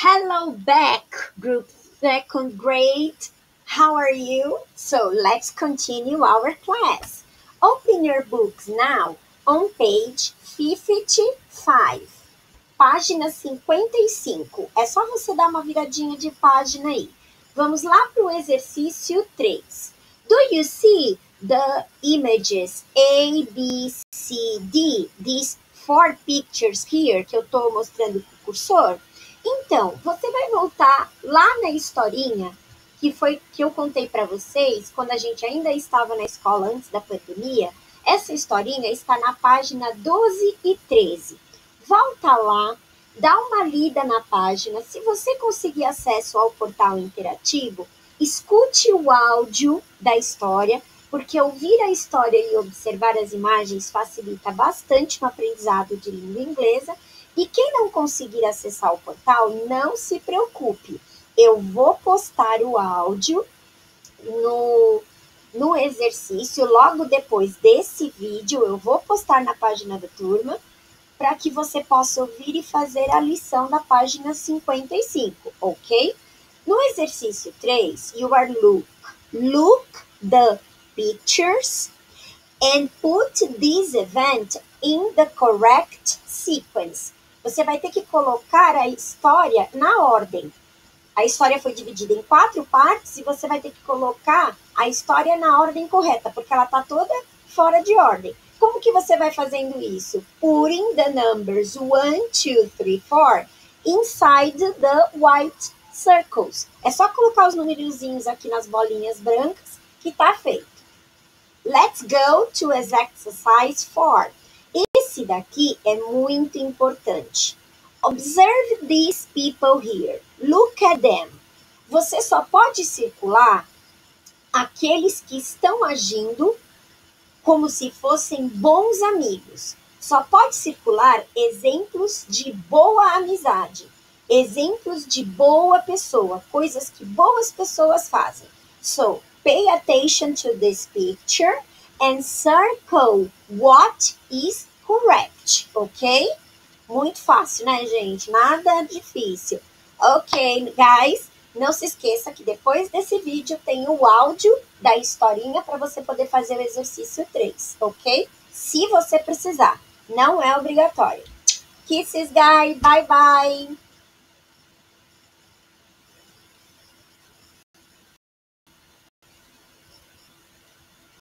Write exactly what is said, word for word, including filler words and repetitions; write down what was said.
Hello back, group second grade. How are you? So let's continue our class. Open your books now on page fifty-five. Página cinquenta e cinco. É só você dar uma viradinha de página aí. Vamos lá para o exercício três. Do you see the images A, B, C, D? These four pictures here que eu estou mostrando com o cursor? Então, você vai voltar lá na historinha que foi que eu contei para vocês quando a gente ainda estava na escola antes da pandemia. Essa historinha está na página doze e treze. Volta lá, dá uma lida na página. Se você conseguir acesso ao portal interativo, escute o áudio da história, porque ouvir a história e observar as imagens facilita bastante o aprendizado de língua inglesa. E quem não conseguir acessar o portal, não se preocupe. Eu vou postar o áudio no, no exercício, logo depois desse vídeo, eu vou postar na página da turma, para que você possa ouvir e fazer a lição da página cinquenta e cinco, ok? No exercício três, you are look. Look the pictures and put this event in the correct sequence. Você vai ter que colocar a história na ordem. A história foi dividida em quatro partes e você vai ter que colocar a história na ordem correta, porque ela está toda fora de ordem. Como que você vai fazendo isso? Putting the numbers one, two, three, four inside the white circles. É só colocar os numerozinhos aqui nas bolinhas brancas que está feito. Let's go to exercise four. Esse daqui é muito importante. Observe these people here. Look at them. Você só pode circular aqueles que estão agindo como se fossem bons amigos. Só pode circular exemplos de boa amizade, exemplos de boa pessoa, coisas que boas pessoas fazem. So, pay attention to this picture and circle what is correct, ok? Muito fácil, né, gente? Nada difícil. Ok, guys, não se esqueça que depois desse vídeo tem o áudio da historinha para você poder fazer o exercício três, ok? Se você precisar, não é obrigatório. Kisses, guys, bye bye!